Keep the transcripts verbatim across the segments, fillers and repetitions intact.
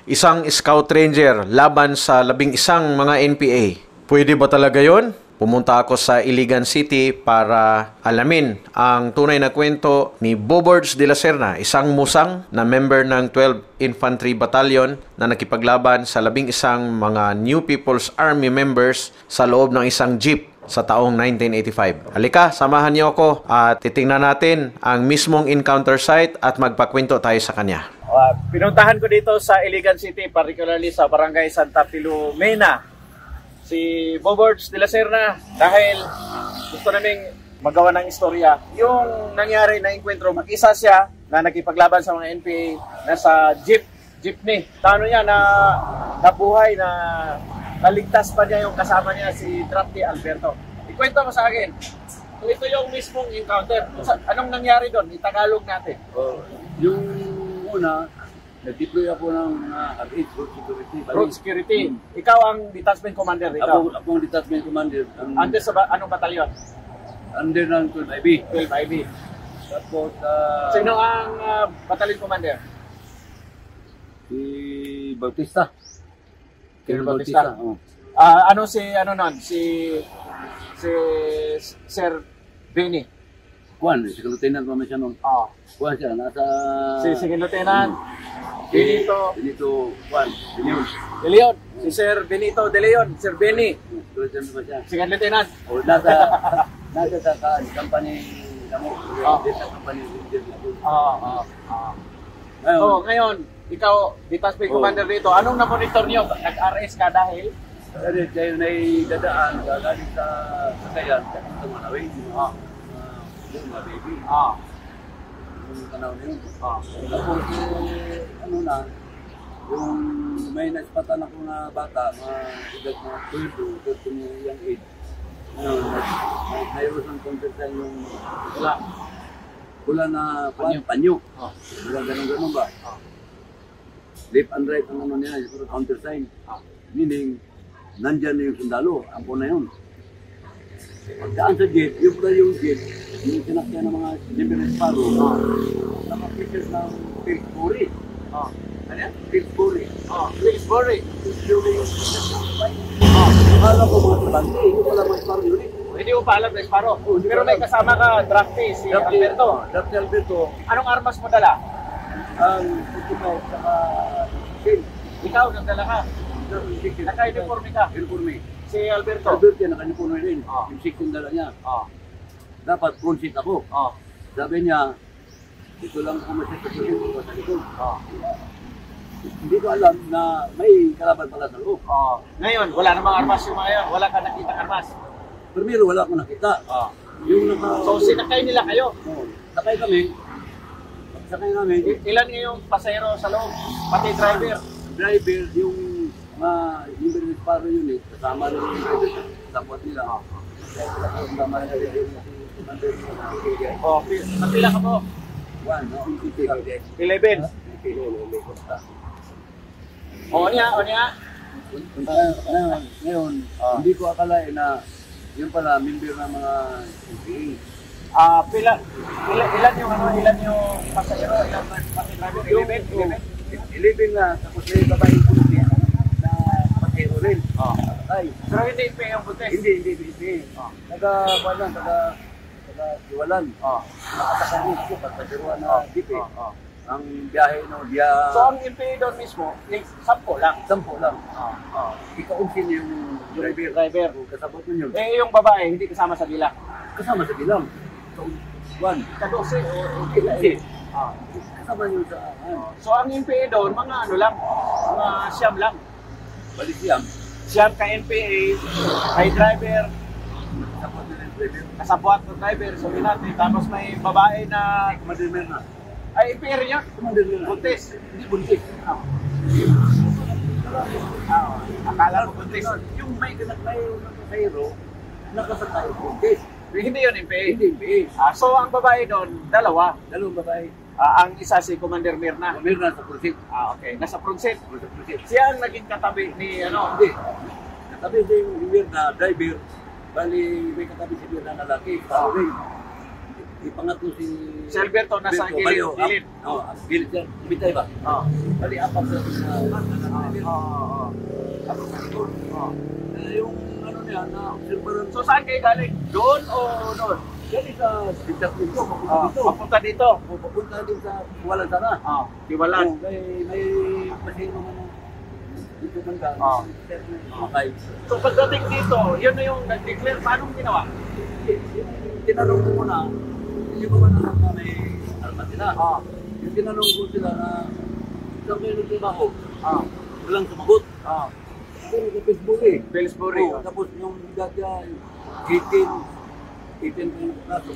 isang Scout Ranger laban sa labing isang mga N P A. Pwede ba talaga yon? Pumunta ako sa Iligan City para alamin ang tunay na kwento ni Bobords de la Serna, isang musang na member ng twelfth Infantry Battalion na nakipaglaban sa labing isang mga New People's Army members sa loob ng isang jeep sa taong nineteen eighty-five. Halika, samahan niyo ako at titingnan natin ang mismong encounter site at magpakwento tayo sa kanya. Uh, pinuntahan ko dito sa Iligan City, particularly sa Barangay Santa Filomena, si Bobords de la Serna, dahil gusto naming magawa ng istorya. Yung nangyari na enkwentro, mag-isa siya na nakipaglaban sa mga N P A, nasa jeep, jeepney. Tano niya na nabuhay, na naligtas pa niya yung kasama niya, si Drafty Alberto. Ikwento mo sa akin, ito yung mismong encounter. Anong nangyari doon? Itagalog natin. Uh, yung una, nag-deploy ako ng uh, R eight, Road Security. Road Security. Hmm. Ikaw ang detachment commander dito? Ako, ako ang detachment commander. Ang, under sa ba, anong batalyon? Under ng twelve I B. twelve I B. Tapos, uh, sino ang uh, batalyon commander? Si Bautista. Colonel Bautista. Oh. Uh, ano si, ano nun? Si, si Sir Benny. Juan, si Lieutenant naman siya nun. Oh. Juan siya, nasa... Si Sige Lieutenant. Hmm. Benito. Benito Juan. De Leon. De Leon. Si Sir Benito De Leon. Sir Benny. Lieutenant naman siya. Sige Lieutenant. O, nasa... nasa sa ka, company... Namo, oh. Sa company... Oo, oo, oo. Ngayon, oh, ngayon, ikaw, detachment oh. commander dito, anong na-monitor niyo? Nag-R S ka dahil? Dahil kayo na dadaan, gagaling sa sakayan, sa Manaway. Oo. Yung mga baby. Ah. Yung panahon na yun. Ah. Tapos, eh, ano na, yung may naspatan ako na bata, mga edad na twelve to thirteen young age. Ngayon, mayroon ng counter-sign yung wala. Wala na panyo. panyo. Ah. Wala ganun-ganun ba? Ah. Left and right ang ano nila, yung counter-sign. Ah. Meaning, nandyan na yung sundalo, ampo na yun. Pagkaan sa jet, yung pala yung jet, yung sinakyan ng mga General Sparrow, ah, na mga pictures ng Pillsbury. Ah. Ano yan? Pillsbury. Ah. Pillsbury. Pillsbury yung ah. Akala ko mga trabante, yung pala mga Sparrow unit. Hindi mo pa alam na Sparrow. Oh, pero may kasama ka, Drafty, si Drafty, Alberto. Drafty Alberto. Anong armas mo dala? Ang putumaw, saka shield. Ikaw, nagdala ka? Naka-uniforme ka? Uniforme. Si Alberto? Alberto yan, naka-uniforme rin. Oh. Yung sixteen dala niya. Oh. Dapat front seat ako. Oh. Sabi niya, ito lang ako masasasusin ko sa likod. Oh. Hindi ko alam na may kalaban pala sa loob. Oh. Ngayon, wala namang armas yung mga yun. Wala ka nakita armas. Primero, wala akong nakita. Oh. Yung naka... So, sinakay nila kayo? Oh. Sakay kami. Sakay namin. I- ilan yung pasahero sa loob? Pati driver? Driver, yung mga yung General Sparrow unit, kasama rin yung driver sa tapot nila. Kasama rin yung commander ng oh, napila ka po? One, no? eleven. O niya, o niya. Ngayon, ngayon uh, hindi ko akalain na yun pala, member ng mga N P A. Ah, pila, ilan, ilan yung ano, ilan yung pasahero, ilan pati driver? eleven? eleven? eleven na, tapos may babaeng pulis na pasahero rin. Oh. Ay. Pero hindi N P A yung buntis? Hindi, hindi, hindi. Oh. Taga, wala, taga, taga Iwalan. Oh. Nakatakan ko, pagkasaruan na jeep eh. Oh. Ang biyahe no, dia... So ang N P A doon mismo, sampo lang? Sampo lang. Oh. Oh. Ikaunsin yung driver. Driver. Kasabot mo yun. Eh yung babae, hindi kasama sa bilang? Kasama sa bilang. One. Kadose o Kasi, ah. kasama nyo sa... Oh. So ang N P A doon, mga ano lang, mga siyam lang. Balik siyam. Siyam ka N P A, kay driver, Kasabot na yung driver. kasabuat ng driver, sabi natin, tapos may babae na, Commander Merna. ay N P A rin yun? Commander Merna. Buntis. Hindi buntis. Ah. Ah, akala ko buntis. Yung may kanak may pasahero, nakasakay buntis. Hindi yun N P A. Hindi, hindi. Ah, so ang babae doon, dalawa. Dalawang babae. Ah, ang isa si Commander Mirna. Merna sa pulsik. Ah, okay. Nasa front seat. Sa pulsik. Siya ang naging katabi ni ano. Hindi. Katabi siya yung Merna, driver. Bali, may katabi si Merna na lalaki. Parang ipangatlo si... Si Alberto nasa Alberto, gilid, baliw, gilid. ap- Oo, ang gilid siya. Bitay ba? Oo. Bali, apat sa... Oo, oo, Ako sa likod. oo. Eh, yung ano niya, na obserbaran. So saan kayo galing? Doon o doon? Yan sa Sitas dito, papunta Ah, dito. papunta dito. O, papunta din sa Walang sana. Ah, Tiwalan. Oh, may may masino naman dito man ka. Ah. Okay. So pagdating dito, yun na yung nag-declare. Paano ginawa? Tinanong ko muna, hindi ba man alam na may armas sila? Ah, Yung tinanong ko sila na saan kayo nagtrabaho? ah, Walang sumagot. ah. Ako nag-Facebook eh. Pillsbury. Oh, tapos yung edad niya, eighteen, eighteen pa yung kaso.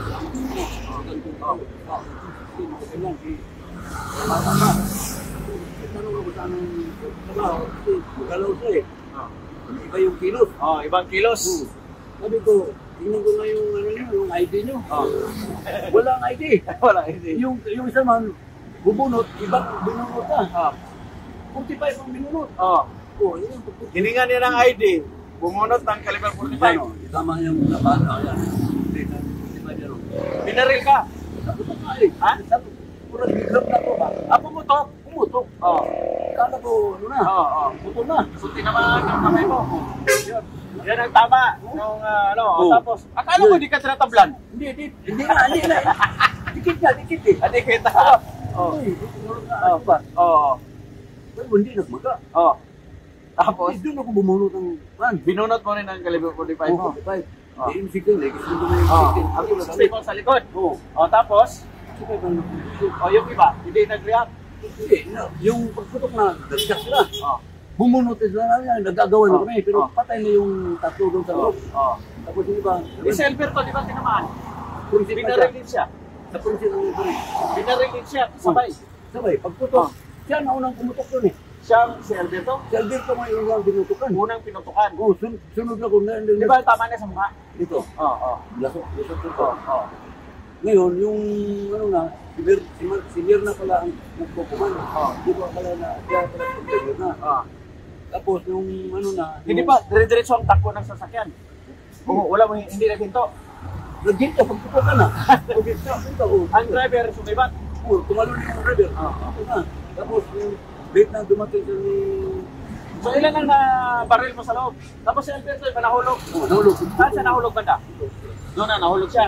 Tama-tama. Tanong ako saan ang trabaho. Kasi magalaw siya eh. Ah. Iba yung kilos. Oh, ibang kilos. Hmm. Sabi ko, tingnan ko nga yung, ano nyo, yung I D nyo. Ah. Walang I D. Wala, hindi. Yung, yung isa man, bubunot, ibang binunot na. Ah, forty-five ang binunot. oh. Oh, yun. Hininga niya ng I D. Bumunot ng caliber forty-five. Ano, tama yung laban. Ah, yan. Hindi na, hindi ba niya ron. Binaril ka. Sabi ko nga eh. Ha? Sabi, pura biglang na ko ba? Ah, pumutok. Pumutok. Oh. Kala ko, ano na, Oo, oh, putol na. So tinamaan ng kamay mo. Yun. Yan ang tama. Nung ah, ano, Oo. tapos, akala ko di ka tinatablan. Hindi, hindi, hindi na, hindi na. Dikit na, dikit eh. Hindi kita. Oh. Uy, tinulog na Oh. ako ba? Oo. Pero hindi nagmaga. Oh. Tapos, Tapos, doon ako bumunot ng van. binunot mo rin ang caliber forty-five mo. Oh, forty-five. Oh. Eh, yung signal eh. Gusto ko na yung Oh, signal. ang Ako na sixty mo sa likod. Oo. Oh, tapos, Sige, paano? oh, yung iba, hindi nag-react. Hindi, no, yung pagputok na, nagkas sila. Oh. Bumunot sila na yan, nagagawa na Oh. kami. Pero Oh. patay na yung tatlo doon sa Oh. loob. Oh. Tapos yung iba, Eh, si Alberto, di ba tinamaan? prinsip na siya. Binaril din siya. Sa prinsip ng ito rin. Binaril din siya, sabay. Sabay, pagputok, Oh. siya na unang pumutok doon eh. Siya, si Alberto, Si Alberto may unang binutukan. unang pinutukan. Oh, sun sunod na kung na, Di ba tama niya sa mukha? dito. Oo, oo. Lasok, lasok dito. Oo, oo. Ngayon, yung ano na, si, Mir, si, Mir, si Mir na pala ang nagpupuman. Oh. Di ba pala na, siya pala ang na. Oo. Tapos yung ano na, Hindi yung- ba, dire-diretso ang takbo ng sasakyan? Oo, wala mo, hindi na ginto. Nag-ginto, pagpupukan na. Nag-ginto, ginto, oh. Ang driver, sumibat. Oh, tumalon yung river. Oo. Ito na. Tapos yung late na dumating sa ni... So ilan ang na baril mo sa loob? Tapos si Alberto, iba nahulog. Oh, nahulog. Saan siya nahulog banda? Doon na, nahulog siya.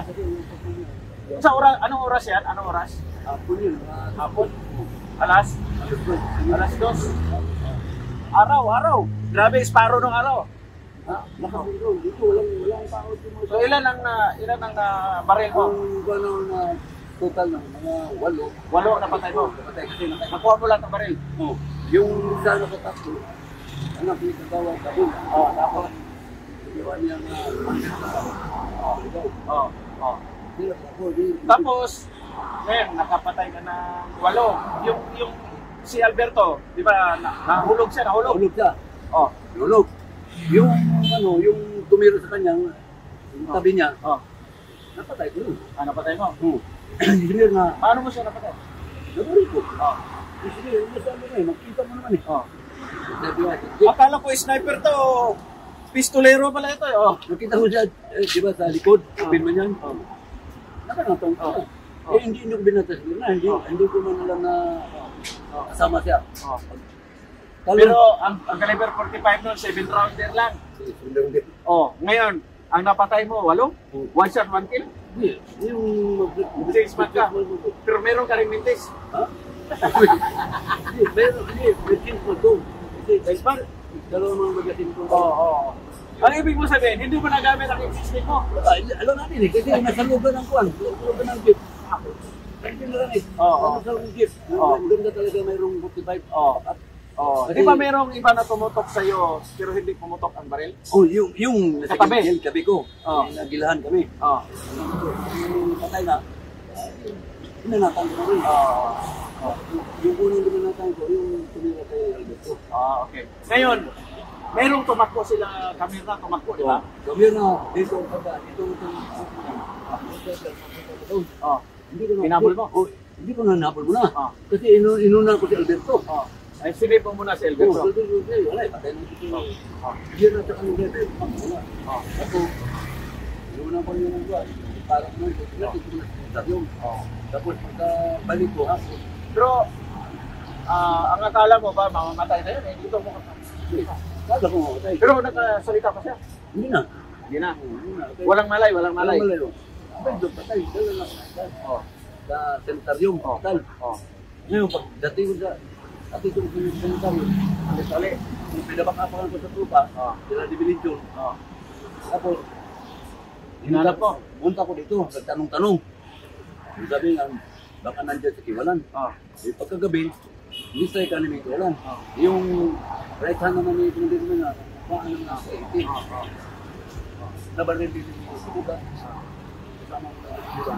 Sa oras, anong oras yan? Anong oras? Hapon yun. ah, Hapon? Alas? alas dos. Alas dos? Araw, araw. Grabe, isparo nung araw. Ah, nakapulong. Dito, walang, walang tao dito. So ilan ang na, ilan ang na baril mo? Kung ano na total ng mga walo. Walo na patay mo. Patay kasi nakita. Nakuha mo lang ng baril. Oh, yung isa nakatatlo, anak ni kagawa kabul. Oo, tapos. Ginawa niya na Oo, oo, oo. hirap ako. di- Tapos, ngayon, nakapatay ka ng walo. Yung, yung si Alberto, di ba, na, nahulog siya, nahulog. Nahulog siya. Oh, Nahulog. Yung ano, yung tumiro sa kanya, yung tabi niya, oh. napatay ko yun. Ah, napatay mo. Oh. Engineer na, Paano mo siya napatay? naburi ko. Oh, Engineer, yung sabi mo eh, makita mo naman eh. oh. Sabi niya, Akala ko sniper to. Pistolero pala ito eh. Oh. nakita ko siya, eh, di ba, sa likod, Oh. bin man yan. Oh. Nakanatong Oh. siya. Oh. Eh, hindi, hindi ko binatas yun na, hindi, Oh. hindi ko man alam na Oh. kasama siya. Oh. Talo- Pero ang, ang caliber forty-five nun, seven rounder lang. Sundang din. Oh, ngayon, ang napatay mo, walo? Oh. One shot, one kill? Hindi, yung... Six man ka. Pero meron ka rin mintis. Ha? Hindi, meron, hindi, may team ko to. Kasi, Six man? dalawang mga magasin ko. Oo, oo. Ang ibig mo sabihin, hindi mo nagamit ang existing mo. Ah, alam natin eh, kasi nasa lugar ng kuwan, nasa lugar ng jeep. Hindi na lang eh. Oo. Nasa lugar ng jeep. Oo. Ang ganda talaga mayroong forty-five. Oo. At, Oh, Kasi- di ba merong iba na tumutok sa iyo pero hindi pumutok ang baril? oh, yung, yung nasa Katabi. gilid, kabi ko. Oo. Eh, nagilahan kami. Oh. Yung patay na, hinanatan ko rin. Oh. Oh. Yung unang hinanatan ko, yung tumira kay Alberto. Ah, okay. Ngayon, merong tumakbo sila, kamera tumakbo, di ba? Kami na, dito ang pagka, dito ang pagka. Oh. Hindi ko na. Hinabol mo? Oh, hindi ko na napol mo na. Ah. Kasi inu inuna ko si Alberto. Oh. Ay, silip mo muna si Oh, Alberto. so, so, so, wala, eh, patay na dito. Oh. Hindi na sa kanila, eh, pang- wala. Oh. Ako, inuna ko yun ang buwan. parang mo, natin ko na sa yung. Tapos pagkabalik ko, ha? Pero, ah, ang akala mo ba, mamamatay na yun eh, dito mo Kala ko mamatay. Pero nakasalita pa siya. Hindi na. Hindi na. Hindi na. Walang malay, walang malay. Walang malay. Abay, doon patay. Dala lang. Oh. Sa sanitaryo, Oh. hospital. Oh. Ngayon, pag dating ko sa ating ko sa sanitaryo, Alis uli. kung pinabakapakan ko sa trupa, Oh. sila dibilensyon. Oh. Tapos, Hinanap mo? Punta ko dito, nagtanong-tanong. Yung sabi nga, baka nandiyan sa Kiwalan. Oh. Eh, pagkagabi, hindi sa ikaw ni Kiwalan. Oh. Yung right hand naman ni Pinagin naman na, paano na sa eighteen. Nabaril din yung subuga. Kasama ko sa subuga.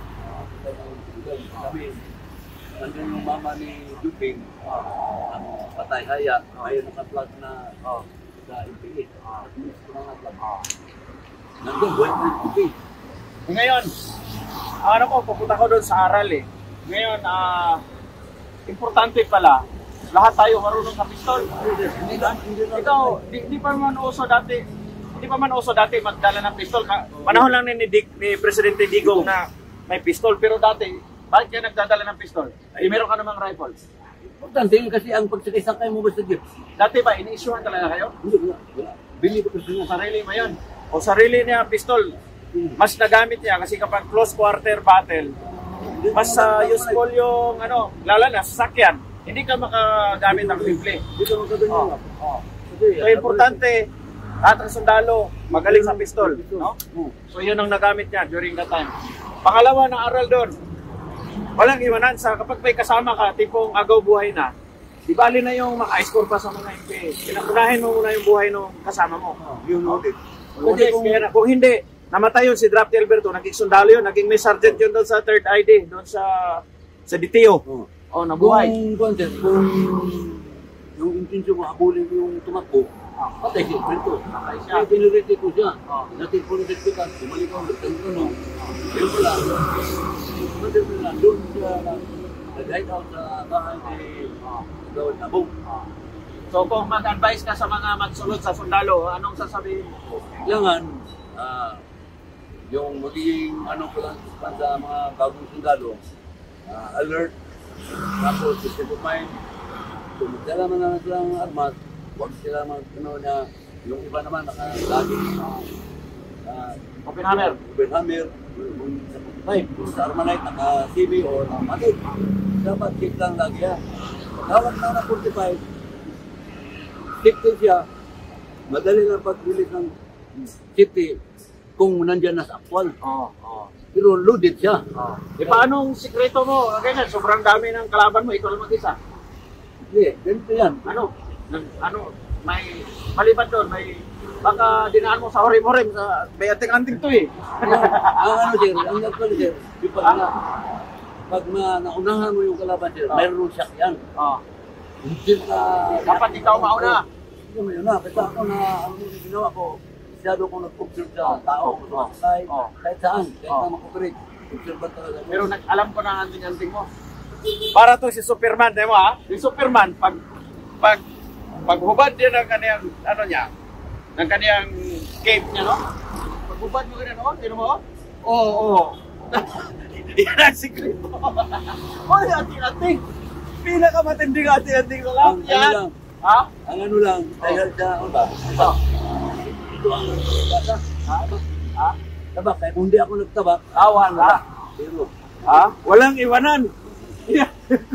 Sabi, nandun yung mama ni Duping, ang patay haya, ayaw naka-plug na sa M P A. At minis ko na nga-plug. Nandun, buhay ko yung Duping. Ngayon, ano ko, pupunta ko doon sa aral eh. Ngayon, ah, importante pala, lahat tayo marunong sa pistol. Hindi na, hindi na. Ikaw, di, di pa man uso dati, hindi pa man uso dati magdala ng pistol. Ka, panahon lang ni, Dick, ni Presidente Digong na may pistol, pero dati, bakit ka nagdadala ng pistol? Eh, meron ka namang rifle. Importante yun kasi ang pagsakay-sakay mo ba sa jeep? Dati ba, ini-issuehan talaga kayo? Hindi, wala. Wala. Bili ko kasi nga. Sarili mo yun. O sarili niya pistol, mas nagamit niya kasi kapag close quarter battle, mas uh, useful yung ano, lala na, sasakyan. Hindi ka makagamit ng rifle. Dito mo kaganyan. Oh. So, importante, lahat ng sundalo, magaling sa pistol. No? So, yun ang nagamit niya during that time. Pangalawa na aral doon, walang iwanan sa kapag may kasama ka, tipong agaw buhay na, di bali na yung maka-score pa sa mga M P A. Pinakunahin mo muna yung buhay ng kasama mo. Yung audit. Kasi kung, kaya na, kung hindi, namatay yun si Drafty Alberto, naging sundalo yun, naging may sergeant yun doon sa third I D, doon sa sa D T O. Oh. Oh, nabuhay. Kung, content, kung yung intensyon mo habulin yung tumakbo, patay si Alberto. Patay siya. Kaya pinuriti ko siya. Oh. Natin po natin kita, bumalik ako, nagtanong. Yun pala, madal na doon siya nag-hide out sa bahay ni Gawad Nabong. So kung mag-advise ka sa mga magsulod sa sundalo, anong sasabihin mo? Kailangan, ah, yung magiging ano ko lang sa mga bagong sundalo, ah, alert, tapos state of mind, kung magdala man na silang armas, huwag sila mag, ano na, yung iba naman nakalagi uh, Open hammer. open hammer, kung sa type, kung sa Armalite, naka-C B o naka-matic, dapat check lang lagi yan. Hawak na na forty-five, safety siya, madali lang pag-release ng safety kung nandyan na sa actual. Oo. Oh, oh. Pero loaded siya. Oh. E paanong sikreto mo? Ganyan, sobrang dami ng kalaban mo, ikaw lang mag-isa. Hindi, ganito yan. Ano? Nag, ano? May maliban doon, may baka dinaan mo sa horim-horim sa may anting-anting to eh. Ang ano sir, ang actually sir, di pag na, pag na, naunahan mo yung kalaban sir, Ah. mayroon shock yan. Oh. Hindi ka... Dapat ikaw mauna. Hindi mo yun na, kasi ako na, ang ginawa ko, masyado kong nag-observe sa tao, Oh. kahit, Oh. kahit saan, kahit Oh. na mag-operate, observe ba talaga. Pero nag alam ko na ang anting-anting mo. Para to si Superman, di mo ha? Si Superman, pag pag paghubad niya ng kaniyang, ano niya, ng kaniyang cape niya, no? Paghubad mo ganyan, no? Tino mo? Oo, oo. Yan ang sikreto. Oy, ating-ating. Pinakamatinding ating-ating sa lahat. Ang ano Yan. lang, Ha? ang ano lang, dahil sa, ano ba? Ito. Ito ang bata. Ha? Ha? Tabak, kahit kung hindi ako nagtabak, Awan ha? pero, Ha? Walang iwanan. Yan.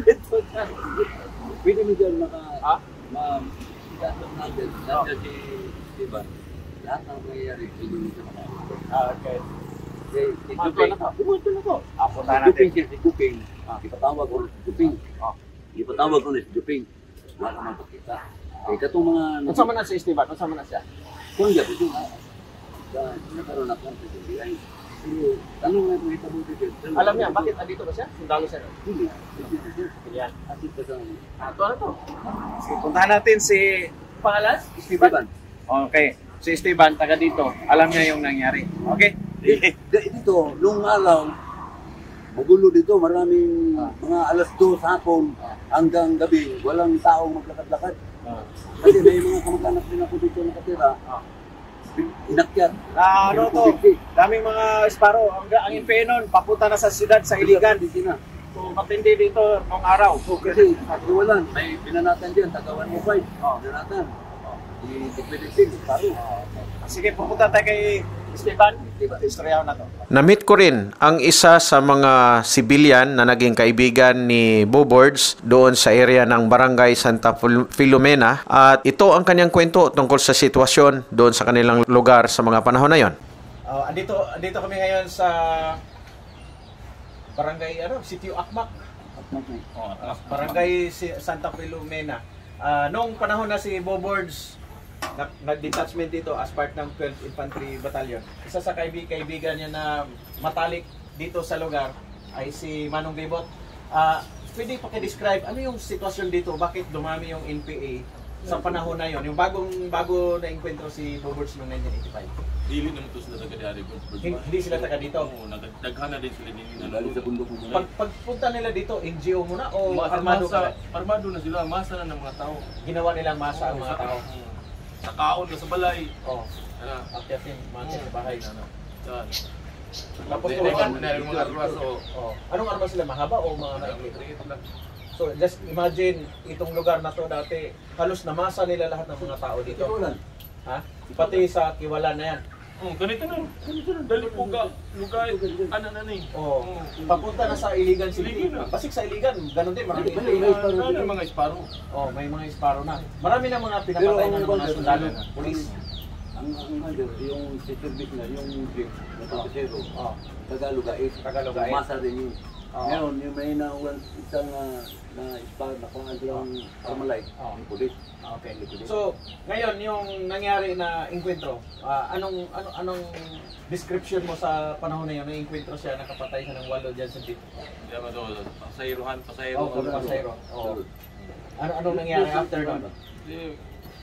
pwede mo dyan maka, Ha? ma, itatang natin, nandiyan si Steven, lahat ng mangyayari, pwede mo dyan maka. Ah, okay. Si, si Mantuan Duping, na to. Pumunto na to. Ah, si punta Duping, natin. siya, si Duping, ipatawag ko si Duping, Ah. ipatawag ko na si Duping, wala naman pakita. Eh, katong mga, Ano sa na si Esteban? Ano sa na siya? kung yan, ito nga, sa, nakaroon ako ng P I. Pero, tanong nga kung itabo dito. Alam niya, bakit andito ba siya? Sundalo siya. Hindi, hindi siya. Yan. Asit ka sa, Ah, ito ano to? Sige, puntahan natin si pangalan? Esteban. Okay. Si Esteban, taga dito. Alam niya yung nangyari. Okay? Di- Dito, nung araw, magulo dito, maraming mga alas dos hapon hanggang gabi, walang taong maglakad-lakad. Ah. Kasi may mga kamag-anak din ako dito nakatira. Ah. inakyat. Na ano to, daming mga esparo. Ang, ang N P A nun, papunta na sa siyudad, sa Iligan. Hindi na. So, matindi dito nung araw. So, kasi pagkawalan, may binanatan dyan, taga one oh five. Binanatan. Di Pilipinas, paro. Sige, pupunta tayo kay Esteban. Istoryahan na to. Namit ko rin ang isa sa mga sibilyan na naging kaibigan ni Bobords doon sa area ng Barangay Santa Fil- Filomena at ito ang kanyang kwento tungkol sa sitwasyon doon sa kanilang lugar sa mga panahon na yon. Uh, andito, andito kami ngayon sa Barangay ano, Sitio Akmak. Oh, uh, Barangay si Santa Filomena. Uh, nung panahon na si Bobords nag-detachment dito as part ng twelfth Infantry Battalion. Isa sa kaibig kaibigan niya na matalik dito sa lugar ay si Manong Libot. Uh, pwede paki-describe ano yung sitwasyon dito? Bakit dumami yung N P A sa panahon na yon? Yung bagong bago na enkwentro si Bobords noong nineteen eighty-five. Dili naman to sila taga diari. Hindi sila taga dito. Oo, nagdaghan na din sila din. Galing sa bundok mo Pag pagpunta nila dito, N G O muna o armado Armado ka? armado na sila, masa na ng mga tao. Ginawa nilang masa ang Oo, mga sa- tao. mm. Sa kaon na sa balay. Oh, Ano? akyatin mga sa bahay na ano. Saan? Tapos Hindi, turuan. hindi, hindi, mga armas o Oh, anong armas sila? Mahaba o mga naikli? maliit lang. So just imagine itong lugar na to dati halos namasa nila lahat ng mga tao dito. Kawalan. Ha? Pati sa Kiwalan na yan. Hmm, ganito na. Ganito na. Dali po ka. Lugay. Ano na na eh. Oh, Hmm. papunta na sa Iligan City. Iligan na. Basik sa Iligan, ganun din marami. May- may esparo Ano din. yung mga esparo? Oh, may mga isparo na. Marami na mga pinapatay na ng mga sundalo, pulis. Ang ang ano, yung si service na, yung jeep na pasahero, Oh, Tagalog ais. Tagalog ais. Masa din yun. Oo. Ngayon, yung may nawan isang uh, na ispa na kung ano lang Armalite, Oo. yung pulis. okay. So, ngayon yung nangyari na enkwentro, ah, anong ano anong description mo sa panahon na yun na enkwentro siya nakapatay siya ng walo diyan sa jeep? Hindi naman to. Pasayrohan, pasayro. Oh, Tagalog. pasahero. Oh. Ano anong nangyari after nun? Hindi.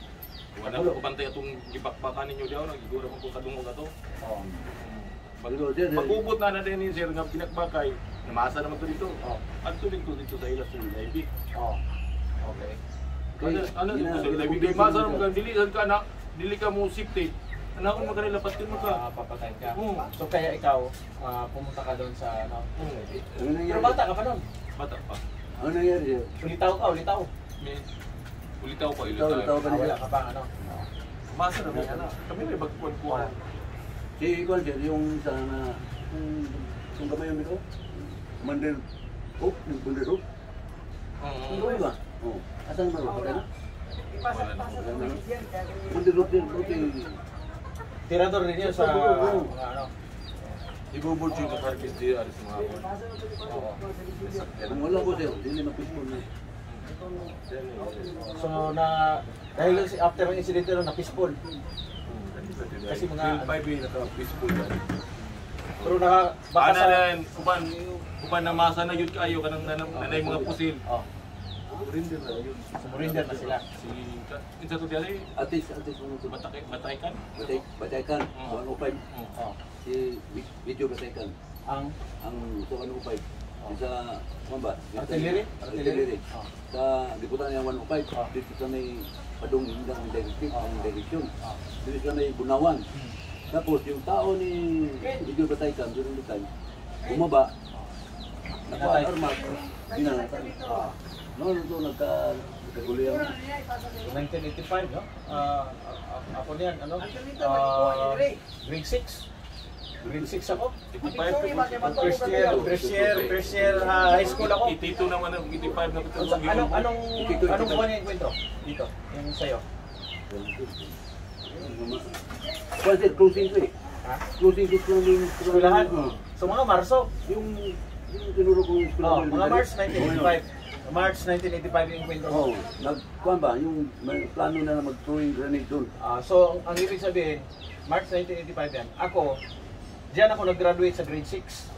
Wala ko bantay atong gibakbakan ninyo daw. Nagigura ko kung kadungog ato. Oh. Pag, Pero, sir, sir, pag-ubot na na din ni sir nga pinakbakay, namasa naman to dito. Oh. Adto dito dito sa ilas sa I B. Oh. Okay. Ano ano dito sa I B? Kay masa naman kang dili ka na, dili ka mo safety. Ano kung maganila patin mo ka? Ah, papatay ka. Oo. So kaya ikaw ah, pumunta ka doon sa ano? Oo. ano Pero nangyari? bata ka pa noon. Bata pa. Ano nangyari, sir? Ulitaw ka, ulitaw. May ulitaw pa Ulitaw, ulitaw ulitaw. pa Ah, wala niya. ka pa ano. Masa na may ana. Kami may bagkuan ko. Si Ikon, sir, yung isa na, yung, yung kamay yung ito, Commander Hope, yung Commander Hope. Yung kamay ba? Oo. Asan ba? Patay na? Commander Hope din, Hope din. Tirador din yun sa Oo. mga ano. Ibubul yung karkis di aris mga hapon. Oo. Kung wala ko, sir, hindi mapispon na. So na dahil si after ng incident na napispol. Kasi mga- five na ka peaceful yan. Pero naka baka Ana sa rin, kuban kuban na masa na yun kayo kanang nanay nanay mga pusil. oh, Rinder na yun. sumurinder na sila. Si kinsa to diari Atis, atis, ano ito? batay bataykan. Batay, bataykan, Oo. one oh five. Oh, Si video bataykan. ang Ang sa one oh five. Sa, ano ba? artillery, Artillery. Oh. Sa liputan ng one oh five, dito sa may padung hindang directive, ang direksyon. Dito sa may Bunawan. Tapos yung tao ni Video Bataykan, during the time, bumaba, naka-armag, binanatan. No, no, no, nagka, nagkagulihan. nineteen eighty-five, no? Ah, ah, ako niyan, ano? Ah, grade six. Grade six ako. First year, first year, first year ah, high school ako. eighty-two naman ang eighty-five na So, anong anong anong buwan yung kwento dito? Yung sa'yo? Kasi closing ko eh. Ha? Closing ko lang yung Eskwelahan? Oo. So mga Marso. Yung, yung tinuro kong Oh, eskwelahan. mga March nineteen eighty-five. March nineteen eighty-five yung kwento mo. Oo, nagkuhan ba, yung may plano na na mag-throwing grenade doon. Ah, so, ang ibig sabihin, March nineteen eighty-five yan. Ako, diyan ako nag-graduate sa grade six.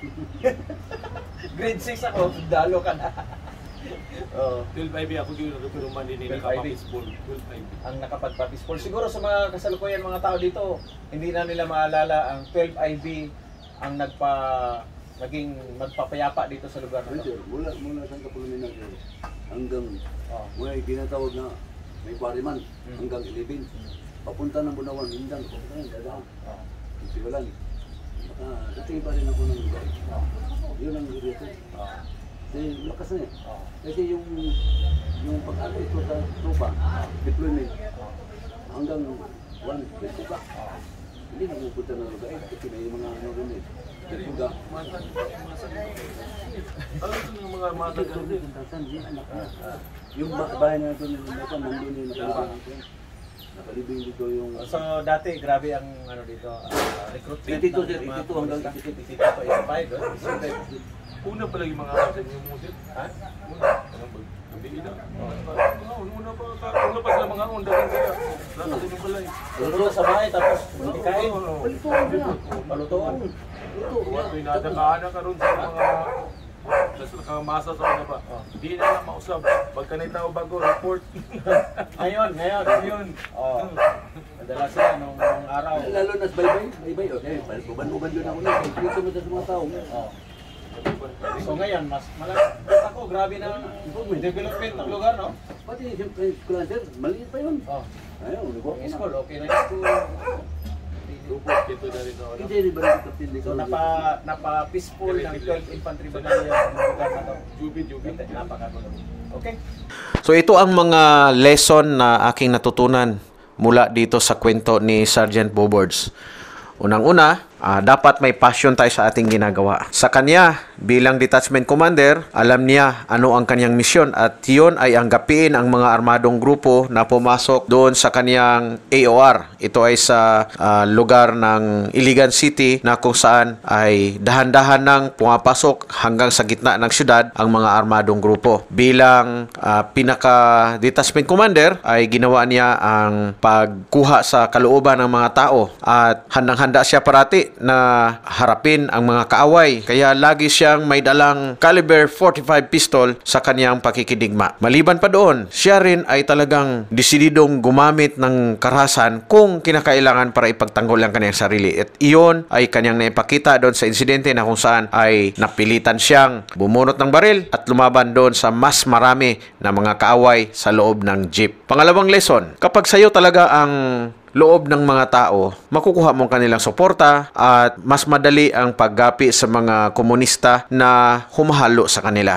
grade six ako, dalo ka na. Oh, twelve I B ako dito pero man din ni twelve I B. baseball. twelve I B. ang nakapagpapispol. Siguro sa mga kasalukuyan mga tao dito, hindi na nila maalala ang twelve I B ang nagpa naging magpapayapa dito sa lugar na Ay, to. sir, mula, mula sa Kapulunan sir, hanggang Oh. may tinatawag na may pariman, Hmm. hanggang eleven. papunta ng Bunawan, Mindang, papunta ng Dadaan. Siwalan. Baka dating pa rin ako ng lugar. Yun ang area ko. Kasi lakas na eh. Kasi yung yung pag-alis ko sa tropa, deployment, hanggang one, dito ka. Hindi na pupunta ng lugar eh, kasi may mga ano rin eh. Dito ka. Ano ito yung mga mata ganun? Yung bahay na ito nandun yung nakalibing ko. Nakalibing dito yung... So dati grabe ang ano dito, uh, recruitment eighty-two, ng mga eighty-two hanggang komunista. eighty-two to eighty-five, eh? Una pa lagi mga mata yung musit. Ha? Una, anong ba? Hindi na. Una pa, una pa sila mga onda kan sila. Lakas din yung balay. Luto sa bahay tapos hindi kain. Palituan na. Palutuan. Kung pinadakaana ka ron sa mga sa nakamasa sa mga ba. Hindi na lang mausap. Pagka na tao bago, report. Ngayon, ngayon, ngayon. Oh. Madalas yan nung, nung araw. Lalo na sa baybay, baybay, okay. Uban-uban yun ako na. Dito mo sa mga tao. Oh. So ngayon, mas malakas ako, grabe na development ng lugar, no? Pati siyempre, eskwela sir, maliit pa yun. Oh. Ayaw, ulo Yung school, okay na yung school. Report dito na rin ako. Hindi rin ba rin kapatid? So napa napa peaceful ng twelfth Infantry Battalion ng lugar na to. Jubit, jubit. Napakagulo. Okay? So ito ang mga lesson na aking natutunan mula dito sa kwento ni Sergeant Bobords. Unang-una, uh, dapat may passion tayo sa ating ginagawa. Sa kanya, bilang detachment commander, alam niya ano ang kanyang misyon at yun ay anggapiin ang mga armadong grupo na pumasok doon sa kanyang A O R. Ito ay sa uh, lugar ng Iligan City na kung saan ay dahan-dahan nang pumapasok hanggang sa gitna ng syudad ang mga armadong grupo. Bilang uh, pinaka-detachment commander ay ginawa niya ang pagkuha sa kalooban ng mga tao at handang-handa siya parati na harapin ang mga kaaway. Kaya lagi siyang may dalang caliber forty-five pistol sa kanyang pakikidigma. Maliban pa doon, siya rin ay talagang desididong gumamit ng karahasan kung kinakailangan para ipagtanggol ang kanyang sarili. At iyon ay kanyang naipakita doon sa insidente na kung saan ay napilitan siyang bumunot ng baril at lumaban doon sa mas marami na mga kaaway sa loob ng jeep. Pangalawang lesson, kapag sa'yo talaga ang loob ng mga tao, makukuha mong kanilang suporta at mas madali ang paggapi sa mga komunista na humahalo sa kanila.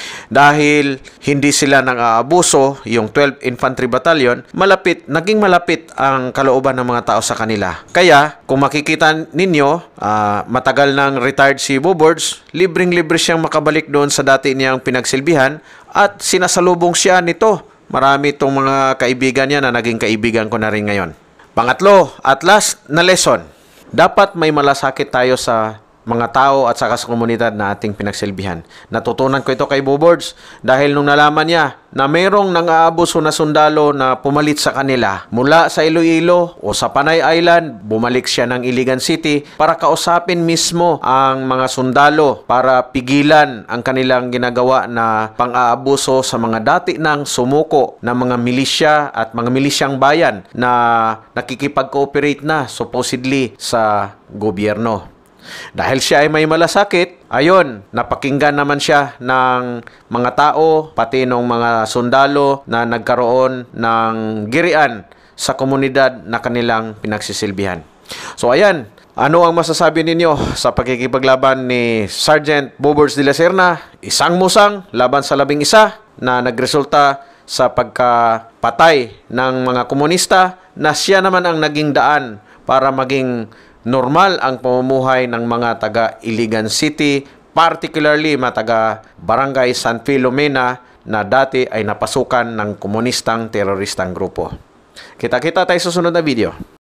Dahil hindi sila nang aabuso, yung twelfth Infantry Battalion, malapit, naging malapit ang kalooban ng mga tao sa kanila. Kaya, kung makikita ninyo, uh, matagal nang retired si Bobords, libreng-libre siyang makabalik doon sa dati niyang pinagsilbihan at sinasalubong siya nito. Marami itong mga kaibigan niya na naging kaibigan ko na rin ngayon. Pangatlo, at last na lesson, dapat may malasakit tayo sa mga tao at saka sa komunidad na ating pinagsilbihan. Natutunan ko ito kay Bobords dahil nung nalaman niya na mayroong nang-aabuso na sundalo na pumalit sa kanila mula sa Iloilo o sa Panay Island, bumalik siya ng Iligan City para kausapin mismo ang mga sundalo para pigilan ang kanilang ginagawa na pang-aabuso sa mga dati nang sumuko na mga milisya at mga milisyang bayan na nakikipag-cooperate na supposedly sa gobyerno. Dahil siya ay may malasakit, ayon, napakinggan naman siya ng mga tao, pati ng mga sundalo na nagkaroon ng girian sa komunidad na kanilang pinagsisilbihan. So ayan, ano ang masasabi ninyo sa pagkikipaglaban ni Sergeant Bobords de la Serna? Isang musang laban sa labing isa na nagresulta sa pagkapatay ng mga komunista na siya naman ang naging daan para maging normal ang pamumuhay ng mga taga Iligan City, particularly mga taga Barangay San Filomena na dati ay napasukan ng komunistang teroristang grupo. Kita-kita tayo sa susunod na video.